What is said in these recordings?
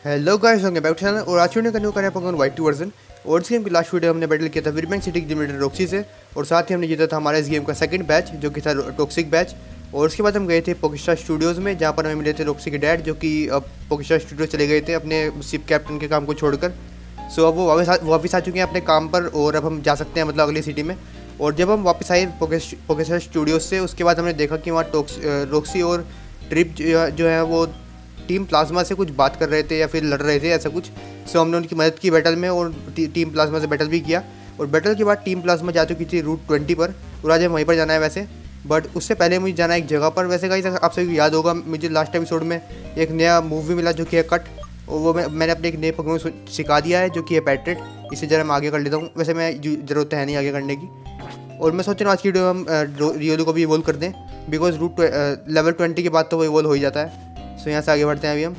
Hello guys, होंगे back channel और आज वीडियो करने का पोकेमॉन वाइट 2 वर्जन। और इस गेम की लास्ट वीडियो हमने बैटल किया था विरबैंक सिटी की लिमिटेड रॉक्सी से, और साथ ही हमने जीता था हमारा इस गेम का सेकंड बैच जो कि था टॉक्सिक बैच। और उसके बाद हम गए थे पोकेस्टार स्टूडियोज़ में, जहाँ पर हमें मिले थे रॉक्सी के डैड, जो कि अब पोकेस्टार स्टूडियो चले गए थे अपने शिप कैप्टन के काम को छोड़कर। सो अब वो वापस आ चुके हैं अपने काम पर, और अब हम जा सकते हैं मतलब अगली सिटी में। और जब हम वापस आए पोकेस्टार स्टूडियोज से, उसके बाद हमने देखा कि वहाँ रॉक्सी और ट्रिप जो है वो टीम प्लाज्मा से कुछ बात कर रहे थे या फिर लड़ रहे थे ऐसा कुछ। सो हमने उनकी मदद की बैटल में, और टीम प्लाज्मा से बैटल भी किया। और बैटल के बाद टीम प्लाज्मा जा चुकी थी रूट 20 पर, और आज हमें वहीं पर जाना है वैसे। बट उससे पहले मुझे जाना है एक जगह पर। वैसे गाइस, आप सभी को याद होगा मुझे लास्ट एपिसोड में एक नया मूवी मिला जो कि है कट, और वो मैंने अपने एक नए पोकेमॉन सिखा दिया है जो कि है पैट्रेट। इसे जरा मैं आगे कर लेता हूँ। वैसे मैं ज़रूरत है नहीं आगे करने की। और मैं सोच रहा हूँ आज की वीडियो हम रियोलू को भी इवोल्व कर दें, बिकॉज रूट लेवल 20 के बाद तो वो इवोल्व हो ही जाता है। सो यहाँ से आगे बढ़ते हैं अभी हम।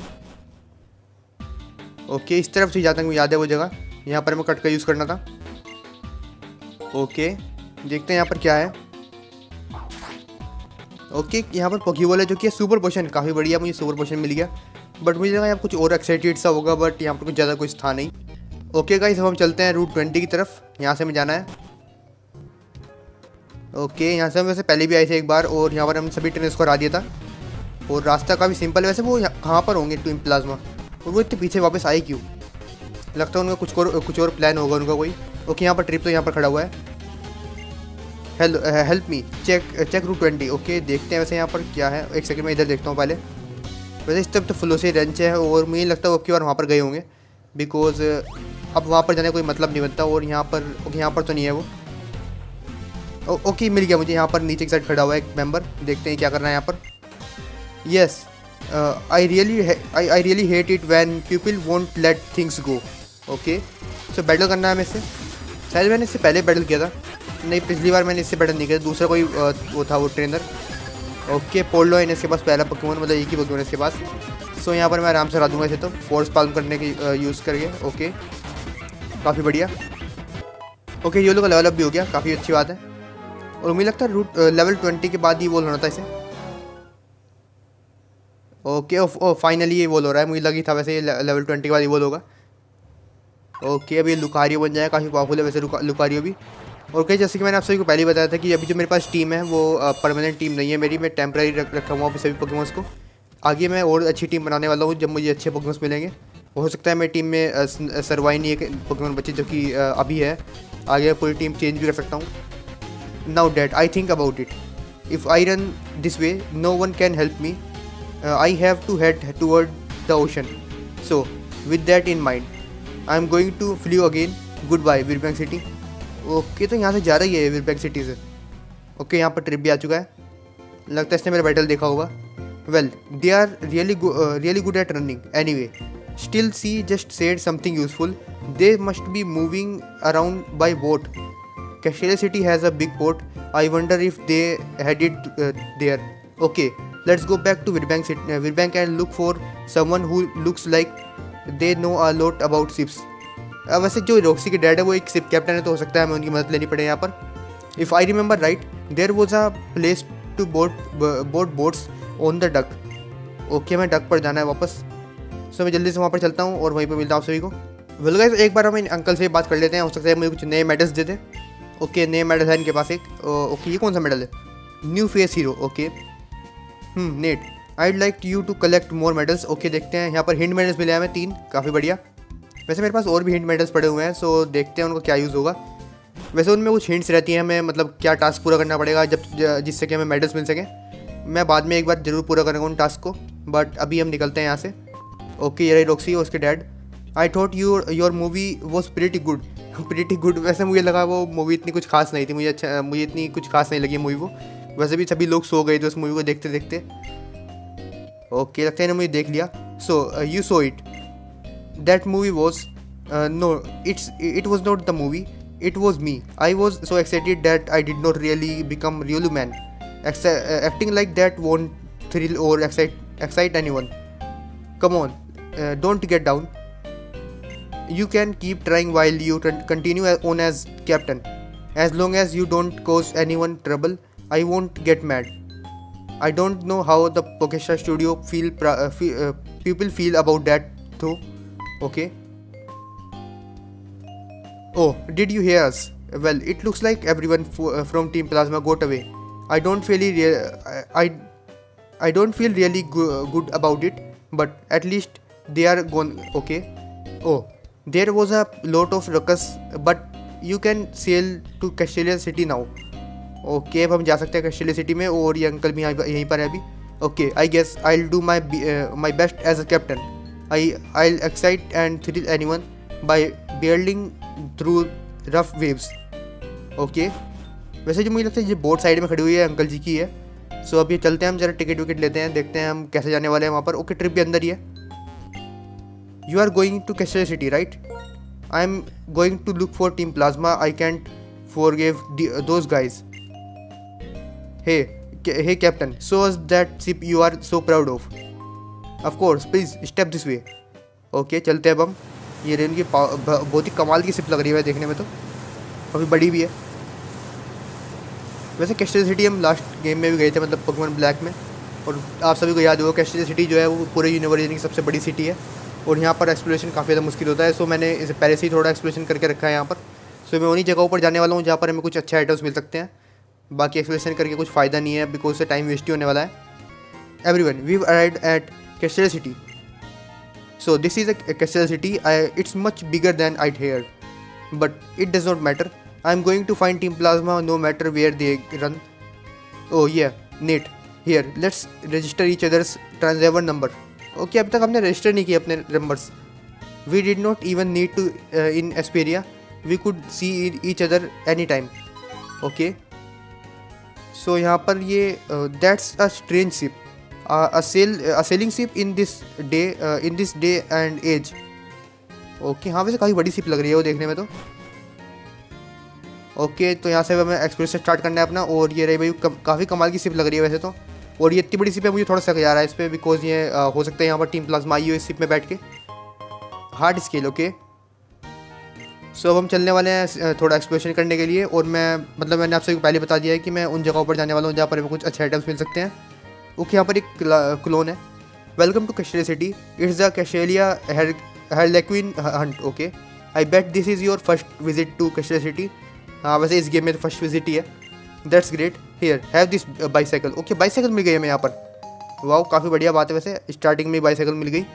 ओके, इस तरफ से जाता हूँ, मुझे याद है वो जगह, यहाँ पर हमें कट का यूज़ करना था। ओके, देखते हैं यहाँ पर क्या है। ओके, यहाँ पर पोकेबॉल है जो कि है सुपर पोशन, काफ़ी बढ़िया, मुझे सुपर पोशन मिल गया। बट मुझे लगा यहाँ कुछ और एक्साइटेड सा होगा, बट यहाँ पर कुछ ज़्यादा कुछ था नहीं। ओके गाइस, अब हम चलते हैं रूट 20 की तरफ, यहाँ से हमें जाना है। ओके, यहाँ से हम वैसे पहले भी आए थे एक बार, और यहाँ पर हमने सभी ट्रेनर्स को हरा दिया था। और रास्ता काफ़ी सिंपल है। वैसे वो कहाँ पर होंगे टीम प्लाज्मा, और वो इतने पीछे वापस आए क्यों? लगता है उनका कुछ और प्लान होगा उनका कोई। ओके, यहाँ पर ट्रिप तो यहाँ पर खड़ा हुआ है। Help me check route 20। Okay, देखते हैं वैसे यहाँ पर क्या है। एक सेकंड में इधर देखता हूँ पहले। वैसे इस तरफ तो फुलों से रेंच है, और मुझे लगता है वो की बार वहाँ पर गए होंगे, बिकॉज अब वहाँ पर जाने का कोई मतलब नहीं बनता। और यहाँ पर ओके, यहाँ पर तो नहीं है वो। ओके, मिल गया मुझे। यहाँ पर नीचे की साइड खड़ा हुआ है एक मेंबर, देखते हैं क्या करना है यहाँ पर। Yes, I really hate it when people won't let things go. Okay, so battle करना है हमें इससे। शायद मैंने इससे पहले बैटल किया था, नहीं पिछली बार मैंने इससे बैटल नहीं किया, दूसरा कोई वो था वो ट्रेनर। ओके, पोलो है इसके पास पहला पोकेमॉन, मतलब एक ही पोकेमॉन है इसके पास। सो यहाँ पर मैं आराम से हरा दूंगा इसे तो, फोर्स पाल्म करने की यूज़ करके। ओके, काफ़ी बढ़िया। ओके, ये लोग का लेवल अप भी हो गया, काफ़ी अच्छी बात है। और मुझे लगता है रूट लेवल 20 के बाद ही वॉल होना था इसे। ओके, फाइनली ये वॉल हो रहा है। मुझे लगी था वैसे ये लेवल 20 के बाद वॉल होगा। ओके, अब ये लुकारियो बन जाए, काफ़ी पावरफुल है वैसे लुकारियो भी। और कहीं जैसे कि मैंने आप सभी को पहले ही बताया था कि अभी जो मेरे पास टीम है वो परमानेंट टीम नहीं है मेरी, मैं टेम्प्रेरी रखा हुआ सभी पोकेमॉन्स को। आगे मैं और अच्छी टीम बनाने वाला हूँ जब मुझे अच्छे पोकेमॉन्स मिलेंगे। हो सकता है मेरी टीम में सर्वाइनी एक पोकेमॉन बचे जो कि अभी है, आगे पूरी टीम चेंज भी कर सकता हूँ। Now that I think about it, if I run this way no one can help me. I have to head toward the ocean. So, with that in mind, I am going to flee again. Goodbye, Virbank city. Okay, तो यहाँ से जा रही है विरबैंक city से। Okay, यहाँ पर trip भी आ चुका है, लगता है इसने मेरा बैटल देखा होगा। Well, they are really good at running anyway. Still she just said something useful. They must be moving around by boat. Castelia city has a big port. I wonder if they headed there. Okay, let's go back to Virbang and look for someone who looks like they know a lot about ships. वैसे जो Roxy के dad है वो एक ship captain है, तो हो सकता है हमें उनकी मदद लेनी पड़े यहाँ पर। If I remember right, there was a place to board boats on the duck. Okay, हमें डक पर जाना है वापस। सो मैं जल्दी से वहाँ पर चलता हूँ और वहीं पर मिलता हूँ आप सभी को। वेल गाइस, एक बार हम अंकल से बात कर लेते हैं, हो सकता है मुझे कुछ नए मेडल्स दे दें। ओके, नए मेडल है इनके पास एक। ओके, ये कौन सा मेडल है? New face hero. Okay, Nate I'd like you to collect more medals. Okay, देखते हैं। यहाँ पर हिंट मेडल्स मिले हैं हमें 3, काफ़ी बढ़िया। वैसे मेरे पास और भी हिंट मेडल्स पड़े हुए हैं, सो देखते हैं उनको क्या यूज़ होगा। वैसे उनमें कुछ हिंट्स रहती हैं, हमें मतलब क्या टास्क पूरा करना पड़ेगा जब जिससे कि हमें मेडल्स मिल सकें। मैं बाद में एक बार ज़रूर पूरा करूँगा उन टास्क को, बट अभी हम निकलते हैं यहाँ से। ओके, ये रही रॉक्सी और उसके dad. I thought your movie was pretty good. वैसे मुझे लगा वो मूवी इतनी कुछ खास नहीं थी, मुझे इतनी कुछ खास नहीं लगी मूवी वो। वैसे भी सभी लोग सो गए थे उस मूवी को देखते देखते। ओके, लगता है ना मुझे देख लिया। So you saw it. That movie was no, it was not the movie, it was me. I was so excited that I did not really become really man. Acting like that won't thrill or excite anyone. Come on, don't get down. You can keep trying while you continue on as captain. As long as you don't cause anyone trouble, I won't get mad. I don't know how the Pokestar studio people feel about that though. Okay, oh did you hear us? Well it looks like everyone from team Plasma got away. I don't feel really good about it, but at least they are gone. Okay, oh there was a lot of ruckus, but you can sail to Castelia City now. Okay, अब हम जा सकते हैं Castelia city में, और ये uncle भी यहीं पर है अभी. Okay, I guess I will do my best as a captain. I'll excite and thrill anyone by barreling through rough waves. Okay, वैसे जो मुझे लगता है ये बोट साइड में खड़ी हुई है अंकल जी की है. सो अब ये चलते हैं, हम जरा टिकट विकेट लेते हैं, देखते हैं हम कैसे जाने वाले हैं वहाँ पर. ओके, ट्रिप भी अंदर ही है. You are going to Castelia City, right? I am going to look for Team Plasma. I can't forgive those guys. Hey, Captain. Show us that ship you are so proud of. Of course, please step this way. Okay, चलते हैं अब हम. ये rain की बहुत ही कमाल की ship लग रही है देखने में, तो काफ़ी बड़ी भी है. वैसे कैस्टेलिया सिटी हम लास्ट गेम में भी गए थे, मतलब पोकेमॉन ब्लैक में, और आप सभी को याद होगा कैस्टेलिया सिटी जो है वो पूरे यूनिवर्स की सबसे बड़ी सिटी है, और यहाँ पर एक्सप्लोरेशन काफ़ी ज़्यादा मुश्किल होता है. सो मैंने इसे पहले से ही थोड़ा एक्सप्लोरेशन करके रखा है यहाँ पर. सो मैं उन्हीं जगहों पर जाने वाला हूँ जहाँ पर हमें कुछ अच्छे आइटम्स मिल सकते हैं. बाकी एक्सप्लोरेशन करके कुछ फ़ायदा नहीं है, बिकॉज से टाइम वेस्ट ही होने वाला है. Everyone, we arrived at Castelia city. So this is a Castelia city. It's much bigger than I hear, but it does not matter. I am going to find team Plasma no matter where they run. Oh yeah Nate, here let's register each others transceiver number. Okay, अभी तक हमने register नहीं किए अपने numbers. We did not even need to in Esperia, we could see each other any time. Okay, so यहाँ पर ये that's a strange ship, a sailing ship in this day and age. Okay, हाँ वैसे काफ़ी बड़ी ship लग रही है वो देखने में तो. ओके, तो यहाँ से हमें एक्सप्लोरेशन स्टार्ट करना है अपना. और ये रही भाई काफ़ी कमाल की शिप लग रही है वैसे तो, और ये इतनी बड़ी शिप है मुझे थोड़ा सा जा रहा है इस पर, बिकॉज ये हो सकता है यहाँ पर टीम प्लाज्मा आई हो इस शिप में बैठ के. Hard scale. ओके, सो अब हम चलने वाले हैं थोड़ा एक्सप्लोरेशन करने के लिए, और मैंने आपसे पहले बता दिया है कि मैं उन जगहों पर जाने वाला हूँ जहाँ पर हमें कुछ अच्छे आइटम्स मिल सकते हैं. ओके, यहाँ पर एक क्लोन है. Welcome to Castelia city. It's the Castelia Harlequin hunt. Okay, I bet this is your first visit to Castelia city. हाँ वैसे इस गेम में तो फर्स्ट विजिट ही है. That's great. Here have this bicycle. Okay, bicycle मिल गई हमें यहाँ पर. वाह, काफ़ी बढ़िया बात है. वैसे स्टार्टिंग में बाईसाइकिल मिल गई.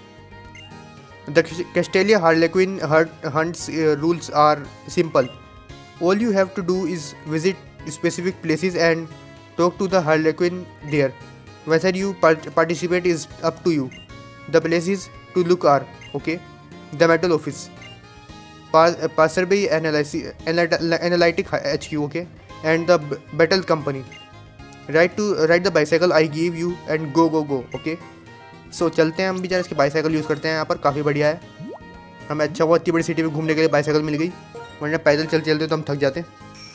The Castelia Harlequin hunts rules are simple. All you have to do is visit specific places and talk to the Harlequin there. Whether you participate is up to you. The places to look are okay the medal office, Passerby Analytic HQ, okay, and the Battle Company. Ride the bicycle I give you and go. Okay, so चलते हैं हम भी जरा इसकी bicycle use करते हैं यहाँ पर. काफ़ी बढ़िया है. हमें अच्छा हुआ इतनी बड़ी सिटी में घूमने के लिए बाईसाइकिल मिल गई, वरना पैदल चलते तो हम थक जाते.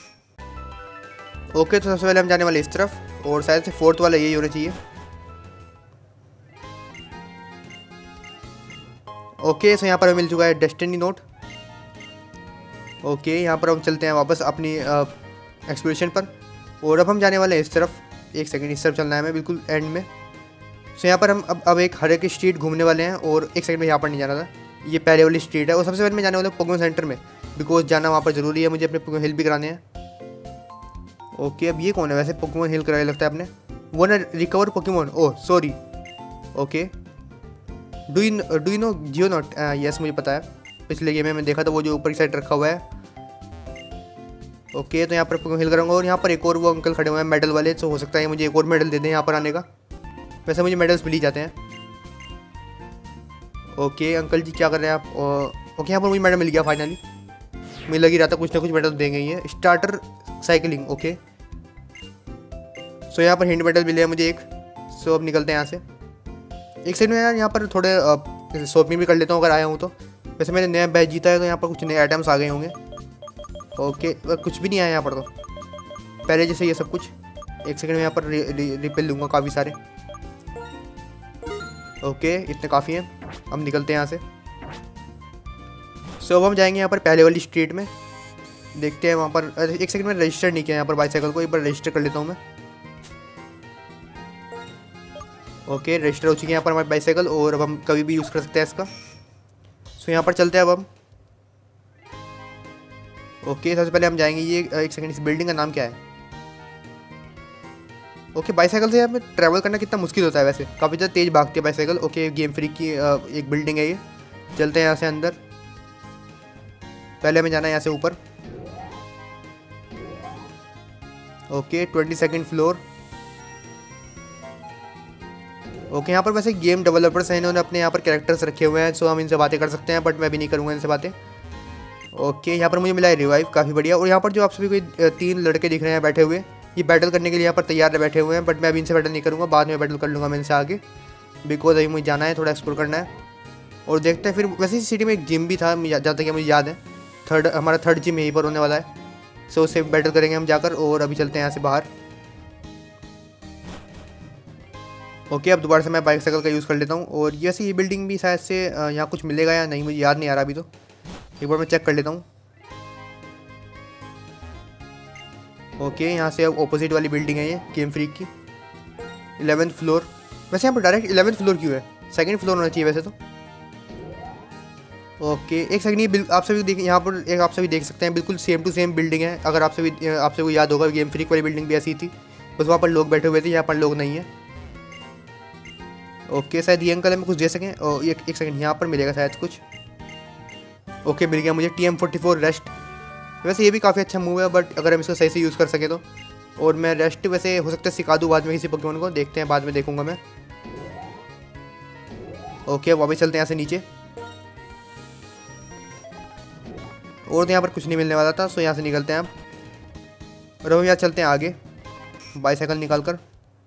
ओके, तो सबसे पहले हम जाने वाले इस तरफ, और शायद से फोर्थ वाला यही होना चाहिए. ओके, सो यहाँ पर हमें मिल चुका है डेस्टिनी नोट. ओके, यहाँ पर हम चलते हैं वापस अपनी एक्सप्लोरेशन पर, और अब हम जाने वाले हैं इस तरफ. एक सेकंड, इस तरफ चलना है हमें बिल्कुल एंड में. सो यहाँ पर हम अब एक हर एक स्ट्रीट घूमने वाले हैं, और एक सेकंड में यहाँ पर नहीं जाना था, ये पहले वाली स्ट्रीट है. और सबसे पहले मैं जाने वाला हूँ पोकेमॉन सेंटर में, बिकॉज जाना वहाँ पर ज़रूरी है, मुझे अपने पोकेमॉन हिल भी कराने हैं. ओके, अब ये कौन है वैसे पोकेमॉन हिल कराने लगता है अपने. वो ना recover Pokemon. Oh sorry. Okay, do you know जियोनॉट. यस, मुझे पता है, पिछले गेम में मैं देखा था वो जो ऊपर की साइड रखा हुआ है. ओके, तो यहाँ पर हिल करूँगा, और यहाँ पर एक और वो अंकल खड़े हुए हैं मेडल वाले, तो हो सकता है मुझे एक और मेडल दे दें यहाँ पर आने का. वैसे मुझे मेडल्स मिल ही जाते हैं. ओके, अंकल जी क्या कर रहे हैं आप. ओके, यहाँ पर मुझे मेडल मिल गया फाइनली. मुझे लग ही रहा था कुछ ना कुछ मेडल देंगे ही है. Starter cycling. ओके, सो यहाँ पर हिंट मेडल मिले हैं मुझे एक. सो अब निकलते हैं यहाँ से. एक सेकंड में यार यहाँ पर थोड़े शॉपिंग भी कर लेता हूँ अगर आया हूँ तो. वैसे मैंने नया बैच जीता है, तो यहाँ पर कुछ नए आइटम्स आ गए होंगे. ओके, कुछ भी नहीं आया यहाँ पर तो, पहले जैसे ये सब कुछ. एक सेकंड में यहाँ पर रिपेल लूँगा काफ़ी सारे. ओके, इतने काफ़ी हैं. अब निकलते हैं यहाँ से. सो अब हम जाएंगे यहाँ पर पहले वाली स्ट्रीट में, देखते हैं वहाँ पर. एक सेकंड में रजिस्टर नहीं किया यहाँ पर बाईसाइकिल को, एक बार रजिस्टर कर लेता हूँ मैं. ओके, रजिस्टर हो चुकी है यहाँ पर हमारी बाईसाइकिल, और अब हम कभी भी यूज़ कर सकते हैं इसका. सो यहाँ पर चलते हैं अब हम। ओके सबसे पहले हम जाएंगे ये एक सेकंड, इस बिल्डिंग का नाम क्या है? ओके बाईसाइकिल से यहाँ पे ट्रैवल करना कितना मुश्किल होता है वैसे, काफ़ी ज़्यादा तेज़ भागती है बाईसाइकिल। ओके गेम फ्री की एक बिल्डिंग है ये। चलते हैं यहाँ से अंदर। पहले हमें जाना है यहाँ से ऊपर। Okay 22nd floor. ओके यहाँ पर वैसे गेम डेवलपर्स हैं, इन्होंने अपने यहाँ पर कैरेक्टर्स रखे हुए हैं, सो हम इनसे बातें कर सकते हैं, बट मैं भी नहीं करूँगा इनसे बातें। ओके यहाँ पर मुझे मिला है रिवाइव, काफ़ी बढ़िया। और यहाँ पर जो आप सभी कोई 3 लड़के दिख रहे हैं बैठे हुए, ये बैटल करने के लिए यहाँ पर तैयार है, बैठे हुए हैं, बट मैं अभी इनसे बैटल नहीं करूँगा, बाद में बैटल कर लूँगा मैं इनसे आगे, बिकॉज अभी मुझे जाना है, थोड़ा एक्सप्लोर करना है। और देखते हैं फिर। वैसे इस सिटी में एक जिम भी था, जहाँ तक मुझे याद है, हमारा थर्ड जिम यहीं पर होने वाला है, सो उससे बैटल करेंगे हम जाकर। और अभी चलते हैं यहाँ से बाहर। ओके अब दोबारा से मैं बाइसाइकिल का यूज़ कर लेता हूँ। और वैसे ये बिल्डिंग भी शायद से यहाँ कुछ मिलेगा या नहीं, मुझे याद नहीं आ रहा अभी, तो एक बार मैं चेक कर लेता हूँ। ओके यहाँ से अब ऑपोजिट वाली बिल्डिंग है ये गेम फ्रीक की, 11th फ्लोर। वैसे यहाँ पर डायरेक्ट 11th फ्लोर क्यों है? 2nd फ्लोर होना चाहिए वैसे तो। ओके एक सेकंड, ये आप सभी देख, यहाँ पर एक आप सभी देख सकते हैं, बिल्कुल सेम टू सेम बिल्डिंग है। अगर आप सभी को याद होगा गेम फ्रीक वाली बिल्डिंग भी ऐसी थी, बस वहाँ पर लोग बैठे हुए थे, यहाँ पर लोग नहीं है। ओके शायद ये अंकल हमें कुछ दे सकें। और एक सेकंड, यहाँ पर मिलेगा शायद कुछ। ओके मिल गया मुझे TM44 रेस्ट। वैसे ये भी काफ़ी अच्छा मूव है, बट अगर हम इसको सही से यूज़ कर सके तो। और मैं रेस्ट वैसे हो सकता है सिखा दूँ बाद में किसी पोकेमॉन को, देखते हैं बाद में देखूंगा मैं। ओके वापस चलते हैं यहाँ से नीचे। और तो यहाँ पर कुछ नहीं मिलने वाला था, सो यहाँ से निकलते हैं अब। और हम यहाँ चलते हैं आगे बाईसाइकिल निकाल कर।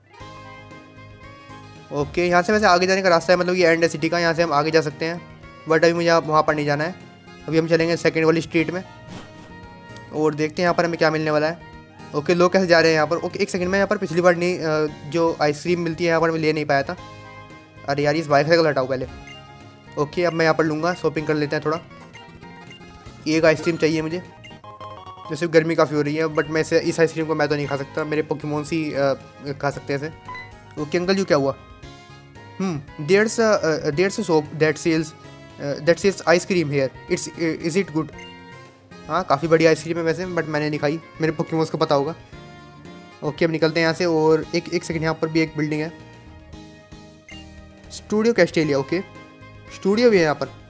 ओके यहाँ से वैसे आगे जाने का रास्ता है, मतलब ये एंड है सिटी का, यहाँ से हम आगे जा सकते हैं, बट अभी मुझे वहाँ पर नहीं जाना है। अभी हम चलेंगे 2nd वाली स्ट्रीट में और देखते हैं यहाँ पर हमें क्या मिलने वाला है। ओके लोग कैसे जा रहे हैं यहाँ पर? ओके एक सेकंड, मैं यहाँ पर पिछली बार नहीं जो आइसक्रीम मिलती है यहाँ पर मैं ले नहीं पाया था। अरे यार इस बाईसाइकिल हटाओ पहले। ओके अब मैं यहाँ पर लूँगा, शॉपिंग कर लेते हैं थोड़ा। एक आइसक्रीम चाहिए मुझे, जैसे गर्मी काफ़ी हो रही है, बट मैं इस आइसक्रीम को मैं तो नहीं खा सकता, मेरे पोकेमॉन ही खा सकते हैं इसे। ओके अंकल जी क्या हुआ? There's a shop that sells ice cream here, is it good? हाँ काफ़ी बढ़िया आइसक्रीम है वैसे, बट मैंने नहीं खाई, मेरे पोकेमॉन्स को पता होगा। ओके अब निकलते हैं यहाँ से। और एक सेकंड, यहाँ पर भी एक बिल्डिंग है, स्टूडियो कैस्टेलिया। ओके स्टूडियो भी है यहाँ पर।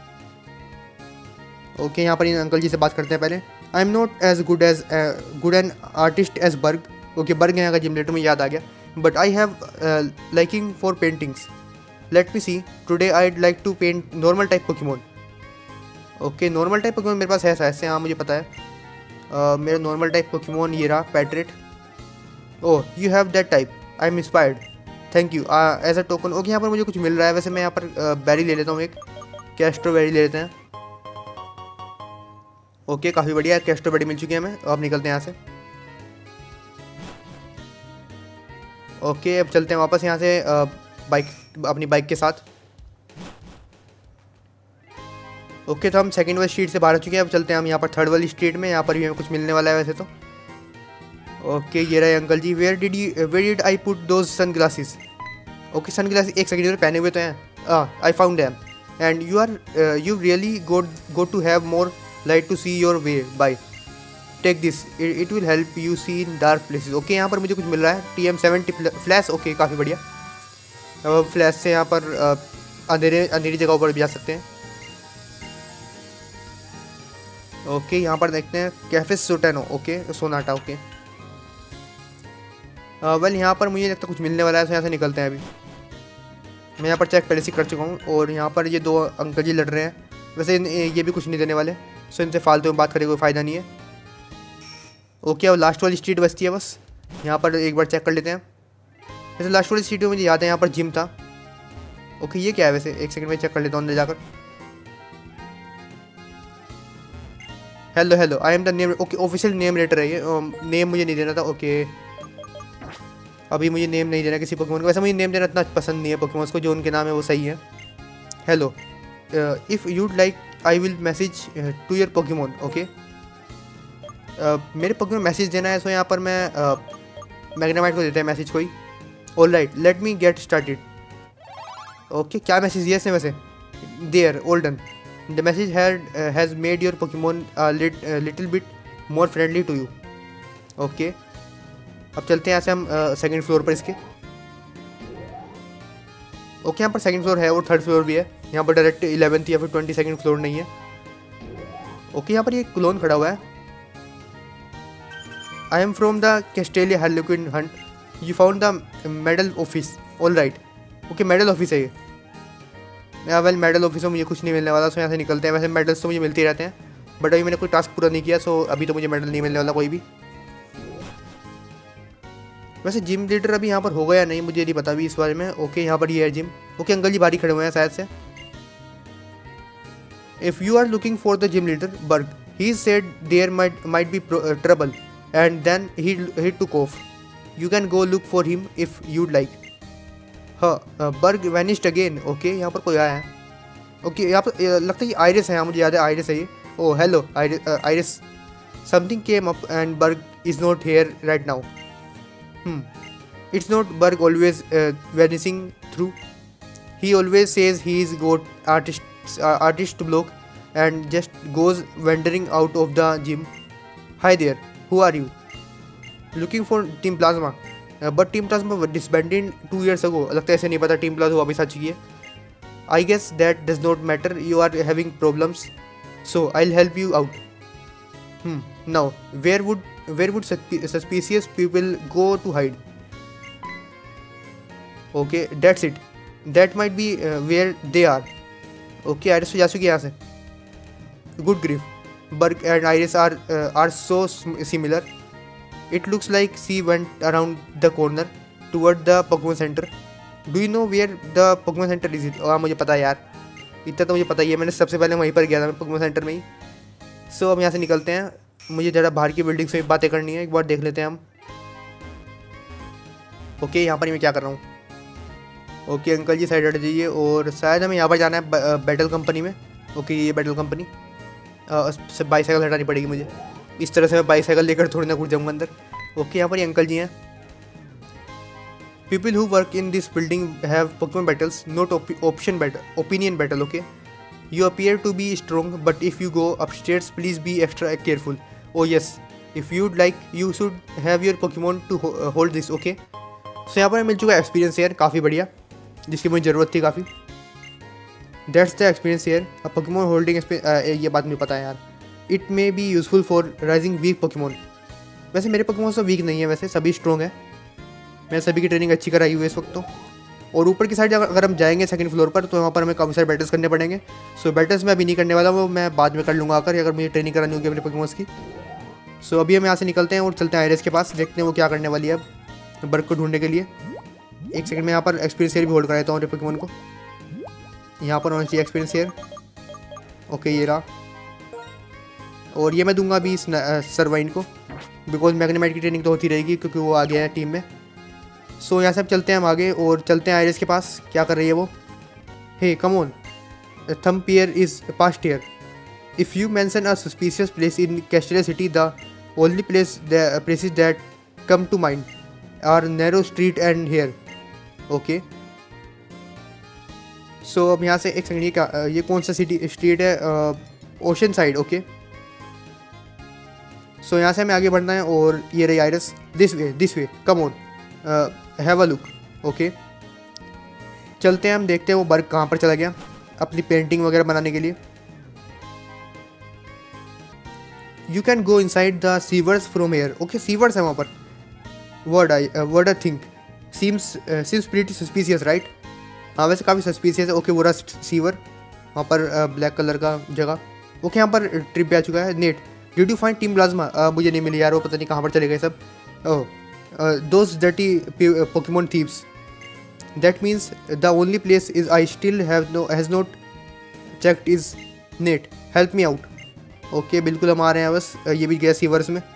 ओके यहाँ पर इन अंकल जी से बात करते हैं पहले। I am not as good an artist as Burgh. Okay Burgh यहाँ का जिम लेटर में याद आ गया, but I have liking for paintings. Let me see, today I'd like to paint normal type Pokemon. Okay normal type Pokemon मेरे पास है शायद से, हाँ मुझे पता है। मेरा नॉर्मल टाइप पोकेमॉन ये रहा, Patrat. Oh you have that type, I am inspired, thank you as a token. Okay यहाँ पर मुझे कुछ मिल रहा है वैसे, मैं यहाँ पर बेरी ले लेता हूँ, एक कैस्ट्रो बेरी ले लेते हैं। ओके काफ़ी बढ़िया, कैस्ट्रो बेरी मिल चुकी है हमें। अब निकलते हैं यहाँ से। ओके अब चलते हैं वापस यहाँ से अपनी बाइक के साथ। ओके तो हम 2nd वाली स्ट्रीट से बाहर आ चुके हैं, अब चलते हैं हम यहाँ पर 3rd वाली स्ट्रीट में, यहाँ पर भी हमें कुछ मिलने वाला है वैसे तो। ओके ये रहे uncle ji. Where did I put those sun glasses? Okay sun glasses एक सेकंड पहने हुए तो हैं, I found them and you really go to have more light to see your way by, take this, it will help you see in dark places. Okay यहाँ पर मुझे कुछ मिल रहा है, TM70 फ्लैश। ओके काफ़ी बढ़िया, अब फ्लैश से यहाँ पर अंधेरी जगहों पर भी जा सकते हैं। ओके यहाँ पर देखते हैं कैफे सोटेनो। Okay Sonata. ओके वेल यहाँ पर मुझे लगता है कुछ मिलने वाला है, तो यहाँ से निकलते हैं। अभी मैं यहाँ पर चेक पहले से कर चुका हूँ। और यहाँ पर ये 2 अंकल जी लड़ रहे हैं, वैसे ये भी कुछ नहीं देने वाले, सो इनसे फालतू में बात करने कोई फ़ायदा नहीं है। ओके अब लास्ट वाली स्ट्रीट बचती है बस, यहाँ पर एक बार चेक कर लेते हैं। वैसे लास्ट वाली स्ट्रीट में मुझे याद है यहाँ पर जिम था। ओके ये क्या है वैसे, एक सेकंड में चेक कर लेता हूँ अंदर जाकर। Hello I am the name. Okay official name letter है ये, नेम मुझे नहीं देना था। ओके अभी मुझे नेम नहीं देना किसी पोकेमॉन को, वैसे मुझे नेम देना इतना पसंद नहीं है पोकेमॉन्स को, जो उनके नाम है वो सही है। Hello if you'd like I will message to your Pokemon. Okay मेरे पोकेमॉन मैसेज देना है, सो यहाँ पर मैं मैग्नेमाइट को देता है मैसेज कोई। All right let me get started. Okay क्या मैसेज दिया इसने वैसे? देयर ओल्डन। The message has made your Pokemon little bit more friendly to you. Okay, अब चलते हैं ऐसे हम सेकंड फ्लोर पर इसके। ओके, यहाँ पर सेकंड फ्लोर है और थर्ड फ्लोर भी है। यहाँ पर डायरेक्ट 11th या फिर 22nd फ्लोर नहीं है। ओके, यहाँ पर ये क्लोन खड़ा हुआ है। I am from the Castelia Harlequin hunt, you found the medal office, all right. Okay, medal office है ये। वेल, मेडल ऑफिस में मुझे कुछ नहीं मिलने वाला, सो यहाँ से निकलते हैं। वैसे मेडल्स तो मुझे मिलते ही रहते हैं, बट अभी मैंने कोई टास्क पूरा नहीं किया, सो अभी तो मुझे मेडल नहीं मिलने वाला कोई भी। वैसे जिम लीडर अभी यहाँ पर होगा या नहीं मुझे नहीं पता अभी इस बारे में। ओके, यहाँ पर ये है जिम। ओके, अंकल जी बाहर खड़े हुए हैं शायद से। If you are looking for the gym leader Burgh, he said there might be trouble and then he took off, you can go look for him if you'd like. हाँ, Burgh vanished again. Okay, यहाँ पर कोई आया है। Okay, यहाँ पर लगता है ये आयरिस है। यहाँ मुझे याद है आयरिस है ये। Oh hello Iris, something came up and Burgh is not here right now. It's not Berg always vanishing through. He always says he's got artist block and just goes wandering out of the gym. Hi there, who are you? Looking for Team Plasma. But Team Plasma disbanded 2 years ago. लगता है ऐसे नहीं पता Team Plasma वापस आ चुकी है। I guess that does not matter. You are having problems, so I'll help you out. Now, where would suspicious people go to hide? Okay, that's it. That might be where they are. Okay, Iris तो जा चुकी है यहाँ से। Good grief, Berg and Iris are so similar. It looks like she went around the corner toward the Pokemon Center. Do you know where the Pokemon Center is? मुझे पता है यार, इतना तो मुझे पता ही है। मैंने सबसे पहले वहीं पर गया था मैं, Pokemon Center में ही। सो अब यहाँ से निकलते हैं। मुझे ज़रा बाहर की बिल्डिंग से बातें करनी है, एक बार देख लेते हैं हम। ओके, यहाँ पर मैं क्या कर रहा हूँ। ओके अंकल जी साइड हट जाइए, और शायद हमें यहाँ पर जाना है बैटल कंपनी में। ओके, ये बैटल कंपनी। बाईसाइकिल हटानी पड़ेगी मुझे। इस तरह से मैं बाईसाइकिल लेकर थोड़ी ना कूद जाऊँगा अंदर। ओके, यहाँ पर ये अंकल जी हैं। People who work in this building have Pokemon battles, not opinion battle. Okay, you appear to be strong, but if you go upstairs please be extra careful. Oh yes, if you'd like you should have your Pokemon to hold this. Okay, so यहाँ पर मिल चुका है experience यार, काफ़ी बढ़िया, जिसकी मुझे ज़रूरत थी काफ़ी। That's the experience here. A Pokemon holding ये बात मुझे पता है यार। It may be useful for raising weak Pokemon. वैसे मेरे Pokemon तो वीक नहीं है, वैसे सभी स्ट्रॉन्ग है। मैं सभी की ट्रेनिंग अच्छी कराई हुई है इस वक्त तो। और ऊपर की साइड अगर हम जाएंगे सेकंड फ्लोर पर, तो वहाँ पर हमें काफ़ी सारे बैटल्स करने पड़ेंगे। सो बैटल्स मैं अभी नहीं करने वाला, वो मैं बाद में कर लूँगा आकर, अगर मुझे ट्रेनिंग करानी होगी अपने पोकेमॉन्स की। सो अभी हम यहाँ से निकलते हैं और चलते हैं आयरिस के पास, देखते हैं वो क्या करने वाली है अब बर्ग को ढूंढने के लिए। एक सेकंड में यहाँ पर एक्सपीरियंस एयर भी होल्ड कराता हूँ अपने पोकेमॉन को। यहाँ पर होना चाहिए एक्सपीरियंस एयर। ओके, ये रहा, और ये मैं दूंगा अभी इस सर्वाइन को, बिकॉज मैग्नेमाइट की ट्रेनिंग तो होती रहेगी क्योंकि वो आ गया है टीम में। सो यहाँ से अब चलते हैं हम आगे और चलते हैं आयरिस के पास। क्या कर रही है वो। हे कम ऑन, थम्पियर is past here. If you mention a suspicious place in Castelia city, the only places that come to mind are narrow street and here. Okay, so अब यहाँ से एक सेकंड, ये कौन सा स्ट्रीट है। Ocean side. Okay, so यहाँ से हमें आगे बढ़ना है, और ये रही Iris. This way come on, have a look. Okay, चलते हैं हम, देखते हैं वो बर्ग कहाँ पर चला गया अपनी पेंटिंग वगैरह बनाने के लिए। You can go inside the sewers from here. Okay, sewers है वहाँ पर। Word I think seems pretty suspicious right. हाँ, वैसे काफ़ी सस्पिशियस है। ओके, वो रहा सीवर, वहाँ पर ब्लैक कलर का जगह। ओके, यहाँ पर ट्रिप भी आ चुका है। Nate, did you find team Plasma? मुझे नहीं मिली यार, वो पता नहीं कहाँ पर चले गए सब। ओह, those dirty Pokemon thieves. That means the only place is I still has not checked is Nate. Help me out. Okay, बिल्कुल हम आ रहे हैं बस। ये भी गया सीवर्स में।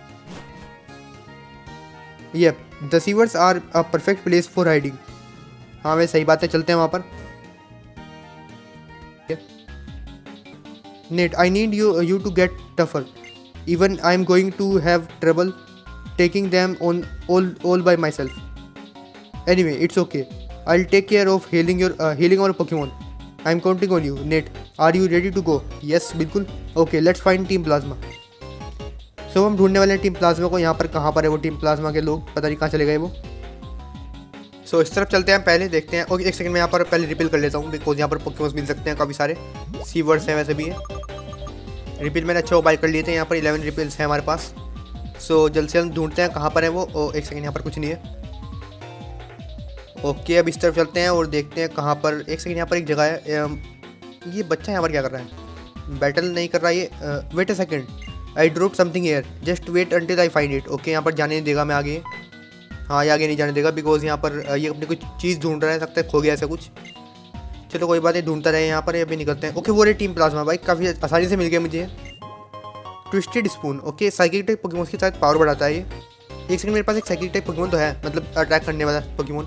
Yep, the sewers are a perfect place for hiding. हाँ, वैसे सही बात है, चलते हैं वहाँ पर। Nate, I need you to get tougher. Even I'm going to have trouble taking them on all by myself. Anyway, it's okay. I'll take care of healing our Pokemon. I am counting on you Nate, are you ready to go? Yes बिल्कुल। Okay let's find team Plasma. So हम ढूंढने वाले हैं team plasma को। यहाँ पर कहाँ पर है वो टीम प्लाज्मा के लोग, पता नहीं कहाँ चले गए वो। सो इस तरफ चलते हैं, पहले देखते हैं। ओके एक सेकंड में यहाँ पर पहले रिपील कर लेता हूँ, बिकॉज यहाँ पर पोकेमॉन्स मिल सकते हैं काफ़ी सारे। सीवर्ड्स हैं वैसे भी है। रिपील मैंने अच्छा मोबाइल कर लिए थे, यहाँ पर 11 रिपील्स हैं हमारे पास। सो जल्द से जल्द ढूंढते हैं कहाँ पर है वो। एक सेकंड, यहाँ पर कुछ नहीं है। ओके अब इस तरफ चलते हैं और देखते हैं कहाँ पर। एक सेकंड, यहाँ पर एक जगह है। ये बच्चा यहाँ पर क्या कर रहा है? बैटल नहीं कर रहा ये। Wait a second, I drop something here, just wait until I find it. Okay यहाँ पर जाने नहीं देगा मैं आगे। हाँ ये आगे नहीं जाने देगा, बिकॉज यहाँ पर ये अपनी कुछ चीज़ ढूंढ रहा है, सकता है खो गया ऐसा कुछ। चलो कोई बात नहीं, ढूंढता रहे यहाँ पर। अभी निकलते हैं। ओके वो रही टीम प्लाज्मा भाई, काफ़ी आसानी से मिल गया मुझे। Twisted spoon, okay cycle type Pokemon के साथ पावर बढ़ाता है ये। एक सेकंड, मेरे पास एक साइकिल टाइप पोकेमॉन तो है, मतलब अटैक करने वाला पोकेमॉन।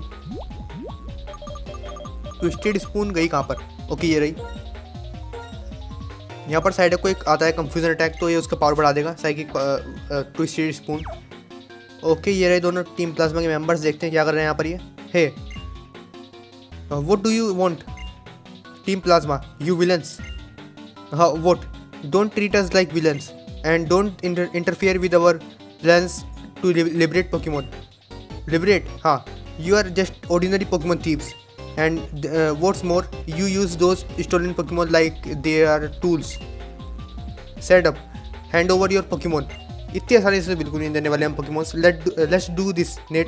ट्विस्टेड स्पून गई कहाँ पर? ओके ये रही। यहाँ पर साइड को एक आता है कंफ्यूजन अटैक, तो ये उसका पावर बढ़ा देगा साइकिल ट्विस्टेड स्पून। ओके ये रहे दोनों टीम प्लाज्मा के मेंबर्स। देखते हैं क्या कर रहे हैं यहाँ पर ये। Hey what do you want team plasma, you villains? हाँ what, don't treat us like villains and don't interfere with our plans to liberate Pokemon. Liberate? हाँ, you are just ordinary Pokemon thieves and what's more, you use those stolen Pokemon like they are tools. Set up, hand over your Pokemon. इतनी आसानी से बिल्कुल नहीं देने वाले हम Pokemons. Let's do this, Nate.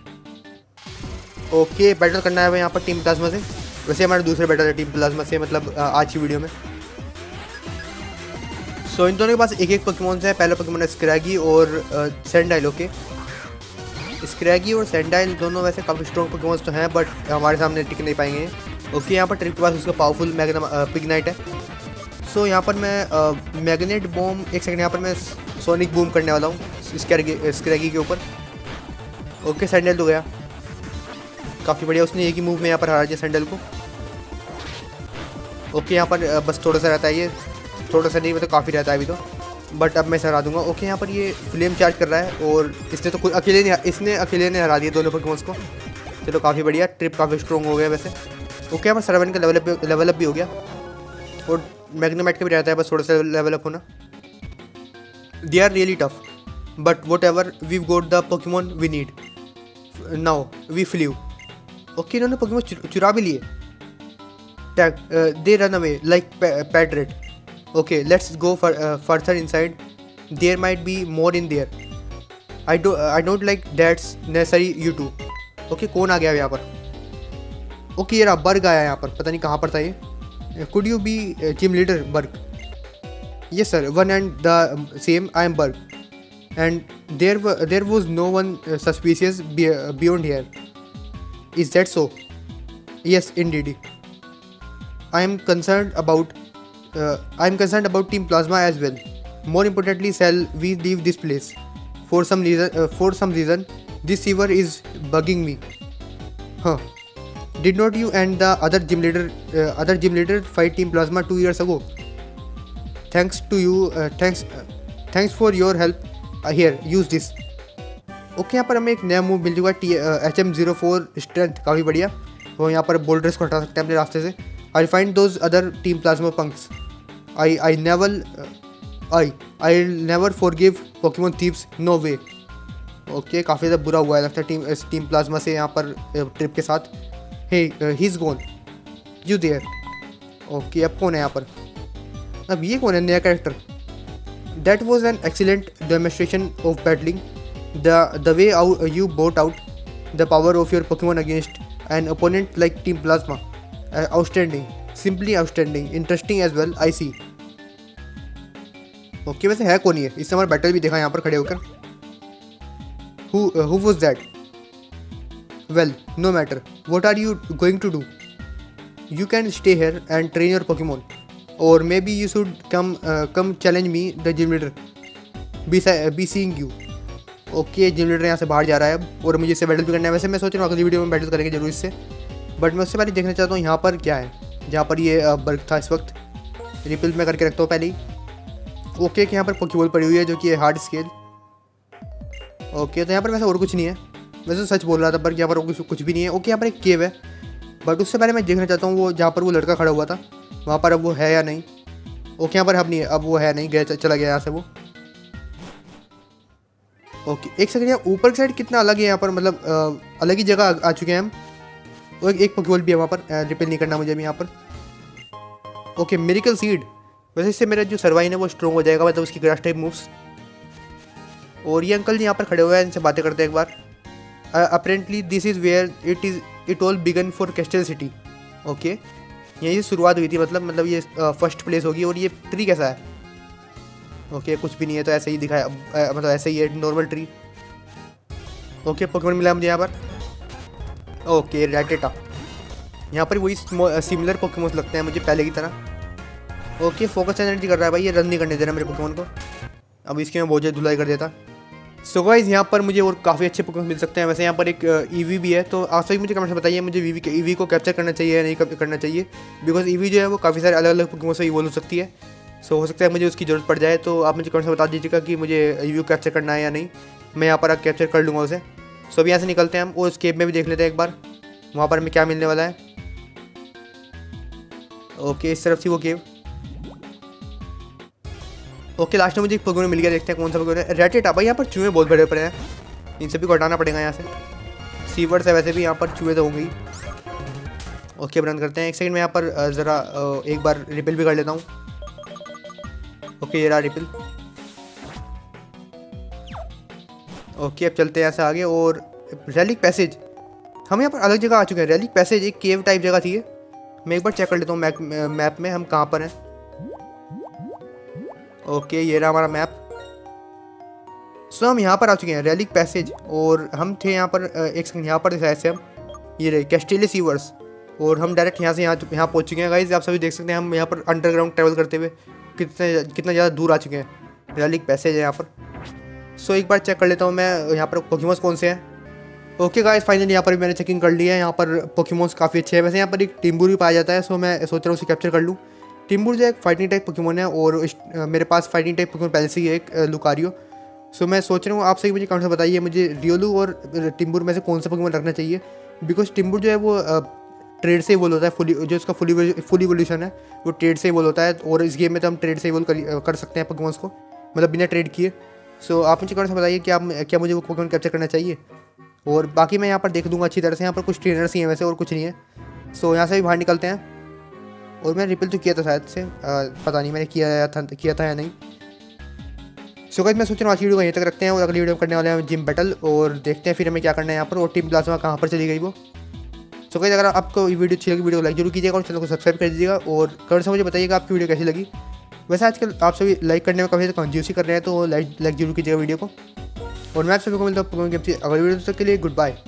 Okay battle करना है यहाँ पर टीम प्लाज्मा से। वैसे हमारे दूसरे बैटल है टीम प्लाज्मा से, मतलब आज की वीडियो में। सो इन दोनों के पास एक एक Pokemons है। पहला Pokemon है स्क्रैगी और सैंडाइल। ओके स्क्रैगी और सैंडाइल दोनों वैसे काफ़ी स्ट्रॉन्ग पोकेमॉन्स तो हैं, बट हमारे सामने टिक नहीं पाएंगे। ओके यहाँ पर ट्रिप के पास उसका पावरफुल पिग्नाइट है। सो यहाँ पर मैं मैग्नेट बॉम, एक सेकंड, यहाँ पर मैं सोनिक बूम करने वाला हूँ स्क्रैगी के ऊपर। ओके सैंडल तो गया, काफ़ी बढ़िया। उसने एक ही मूव में यहाँ पर हरा दिया सैंडल को। ओके यहाँ पर बस थोड़ा सा रहता है ये, थोड़ा सा नहीं मतलब काफ़ी रहता है अभी तो, बट अब मैं इसे हरा दूंगा। ओके यहाँ पर ये फ्लेम चार्ज कर रहा है और इसने तो इसने अकेले ने हरा दिया दोनों पोकेमॉन्स को। चलो काफ़ी बढ़िया, ट्रिप काफ़ी स्ट्रॉन्ग हो गया वैसे। ओके यहाँ पर सरवन का लेवल अप भी हो गया और मैग्नेमाइट का भी रहता है, बस थोड़ा सा लेवल अप होना। They are really tough but whatever we got the Pokemon we need now we flew. Okay इन्होंने पोकेमॉन चुरा भी लिए। They run away like pat rat. Okay, let's go further inside. There might be more in there. I don't like that's necessary. You too. Okay, कौन आ गया यहाँ पर? Okay, ये रहा बर्ग आया यहाँ पर, पता नहीं कहाँ पर था ये। Could you be gym leader Berg? Yes sir, one and the same. I am Berg, and there was no one suspicious beyond here. Is that so? Yes, indeed. I am concerned about Team Plasma as well. More importantly, shall we leave this place? For some reason, this fever is bugging me. Huh? Did not you and the other gym leader fight Team Plasma 2 years ago? Thanks to you. Thanks for your help. Here, use this. Okay यहाँ पर हमें एक नया move मिल चुका है, HM04 strength, काफ़ी बढ़िया। वो यहाँ पर बोल्डर्स को हटा सकते हैं अपने रास्ते से। I'll find those other Team Plasma punks. I'll never forgive Pokemon thieves. No way. Okay काफ़ी ज़्यादा बुरा हुआ है लगता है टीम प्लाज्मा से यहाँ पर ट्रिप के साथ। Hey he's gone. You there? Okay अब कौन है यहाँ पर? अब ये कौन है नया character? That was an excellent demonstration of battling. The way you brought out the power of your Pokemon against an opponent like Team Plasma. Outstanding, simply outstanding, interesting as well. I see. Okay वैसे है कौन ये? इससे हमारा battle भी देखा यहाँ पर खड़े होकर। Who was that? Well, no matter. What are you going to do? You can stay here and train your Pokemon, or maybe you should come challenge me, the gym leader. Be seeing you. Okay gym leader यहाँ से बाहर जा रहा है अब, और मुझे इससे बैटल भी करना है। वैसे मैं सोच रहा हूँ अगली वीडियो में बैटल करेंगे जरूर इससे, बट मैं उससे पहले देखना चाहता हूँ यहाँ पर क्या है, जहाँ पर ये बर्ग था इस वक्त। रिपिल में करके रखता हूँ पहले ही। ओके यहाँ पर पोकेबॉल पड़ी हुई है जो कि है हार्ड स्केल। ओके तो यहाँ पर वैसे और कुछ नहीं है, वैसे सच बोल रहा था पर यहाँ पर कुछ भी नहीं है। ओके यहाँ पर एक केव है बट उससे पहले मैं देखना चाहता हूँ वो जहाँ पर वो लड़का खड़ा हुआ था वहाँ पर अब वो है या नहीं। ओके, यहाँ पर अब नहीं है, अब वो है नहीं, गया चला गया यहाँ से वो। ओके, एक सेकंड, यहाँ ऊपर की साइड कितना अलग है यहाँ पर, मतलब अलग ही जगह आ चुके हैं हम। और एक पोकेबॉल भी है वहाँ पर, रिपेल नहीं करना मुझे अभी यहाँ पर। ओके, मिरेकल सीड, वैसे इससे मेरा जो सर्वाइन है वो स्ट्रॉन्ग हो जाएगा, मतलब उसकी ग्रास टाइप मूव्स। और ये अंकल जी यहाँ पर खड़े हुए हैं, इनसे बातें करते हैं एक बार। Apparently this is where it all began for Castle City. Okay, यहीं से शुरुआत हुई थी, मतलब ये फर्स्ट प्लेस होगी। और ये ट्री कैसा है? ओके, कुछ भी नहीं है, तो ऐसे ही दिखाया, मतलब ऐसे ही है, नॉर्मल ट्री। ओके, पोकेमॉन मिला मुझे यहाँ पर। ओके, रैटेटा, यहाँ पर वही सिमिलर पोकेमॉन्स लगते हैं मुझे पहले की तरह। ओके, फोकस एनर्जी कर रहा है भाई, ये रन नहीं करने दे रहा मेरे पोकेमॉन को। अब इसकी मैं बहुत ज़्यादा धुलाई कर देता। सो गाइस, यहाँ पर मुझे और काफ़ी अच्छे पोकेमॉन मिल सकते हैं। वैसे यहाँ पर एक ईवी भी है, तो आप सभी मुझे कमेंट में बताइए मुझे ईवी को कैप्चर करना चाहिए या नहीं करना चाहिए। बिकॉज ईवी जो है वो काफ़ी सारे अलग अलग पोकेमॉन से इवॉल्व हो सकती है। सो हो सकता है मुझे उसकी ज़रूरत पड़ जाए, तो आप मुझे कमेंट में बता दीजिएगा कि मुझे ईवी को कैप्चर करना है या नहीं। मैं यहाँ पर कैप्चर कर लूँगा उसे। सो अभी यहाँ से निकलते हैं हम, और उस केव में भी देख लेते हैं एक बार वहाँ पर हमें क्या मिलने वाला है। ओके, इस तरफ थी वो केव। ओके, लास्ट में मुझे एक पोकेमॉन मिल गया, देखते हैं कौन सा पोकेमॉन है। रैटेटा, भाई यहाँ पर चूहे बहुत बड़े पड़े हैं, इन सभी को हटाना पड़ेगा यहाँ से। सीवर्ड्स है वैसे भी, यहाँ पर चूहे तो होंगे ही। ओके, रन करते हैं। एक सेकंड में यहाँ पर ज़रा एक बार रिपेल भी कर लेता हूँ। ओके, ये रहा रिपेल। ओके, अब चलते हैं यहाँ से आगे। और रैलिक पैसेज, हम यहाँ पर अलग जगह आ चुके हैं। रैलिक पैसेज एक केव टाइप जगह थी। मैं एक बार चेक कर लेता हूँ मैप में हम कहाँ पर हैं। ओके, ये रहा हमारा मैप। सो हम यहाँ पर आ चुके हैं, रैलिक पैसेज। और हम थे यहाँ पर, एक सेकंड, यहाँ पर ऐसे हम ये रहे कैस्टेलिया सीवर्स। और हम डायरेक्ट यहाँ से यहाँ पहुँच चुके हैं गाइस। आप सभी देख सकते हैं हम यहाँ पर अंडरग्राउंड ट्रैवल करते हुए कितना ज़्यादा दूर आ चुके हैं। रैलिक पैसेज है यहाँ पर। सो एक बार चेक कर लेता हूँ मैं यहाँ पर पोकेमॉन्स कौन से हैं। ओके गाइस, फाइनली यहाँ पर भी मैंने चेकिंग कर लिया है। यहाँ पर पोकेमॉन्स काफ़ी अच्छे हैं। वैसे यहाँ पर एक टिम्बूर भी पाया जाता है, सो मैं सोच रहा हूँ उसे कैप्चर कर लूँ। टिम्बूर जो एक फाइटिंग टाइप पोकेमॉन है, और मेरे पास फाइटिंग टाइप पोकेमॉन पहले से ही है एक लुकारियो। सो मैं सोच रहा हूँ आप सही मुझे कमेंट में बताइए मुझे रियोलू और टिम्बूर में से कौन सा पोकेमॉन रखना चाहिए। बिकॉज टिम्बूर जो है वो ट्रेड से इवॉल्व होता है, जो उसका फुल इवोल्यूशन है वो ट्रेड से इवॉल्व होता है। और इस गेम में तो हम ट्रेड से इवॉल्व कर सकते हैं पोकेमॉन्स को, मतलब बिना ट्रेड किए। सो आप मुझे कमेंट में बताइए कि क्या मुझे वो पोकेमॉन कैप्चर करना चाहिए। और बाकी मैं यहाँ पर देख दूँगा अच्छी तरह से। यहाँ पर कुछ ट्रेनर्स ही हैं वैसे, और कुछ नहीं है। सो यहाँ से भी बाहर निकलते हैं। और मैंने रिपेल तो किया था शायद से, पता नहीं मैंने किया था या नहीं। सो गाइस, मैं सोच रहा हूँ आज की वीडियो को यहीं तक रखते हैं, और अगली वीडियो में करने वाले हैं जिम बैटल, और देखते हैं फिर हमें क्या करना है यहाँ पर, और टीम प्लाज्मा कहाँ पर चली गई वो। सो गाइस, अगर आपको ये वीडियो अच्छी लगी, वीडियो को लाइक जरूर कीजिएगा और चैनल को सब्सक्राइब कर दीजिएगा। और कमेंट से मुझे बताइएगा आपकी वीडियो कैसी लगी। वैसे आजकल आप सभी लाइक करने में काफ़ी कंजूसी कर रहे हैं, तो लाइक जरूर कीजिएगा वीडियो को। और मैं आप सभी को मिलता हूँ अगली वीडियो तक के लिए गुड बाय।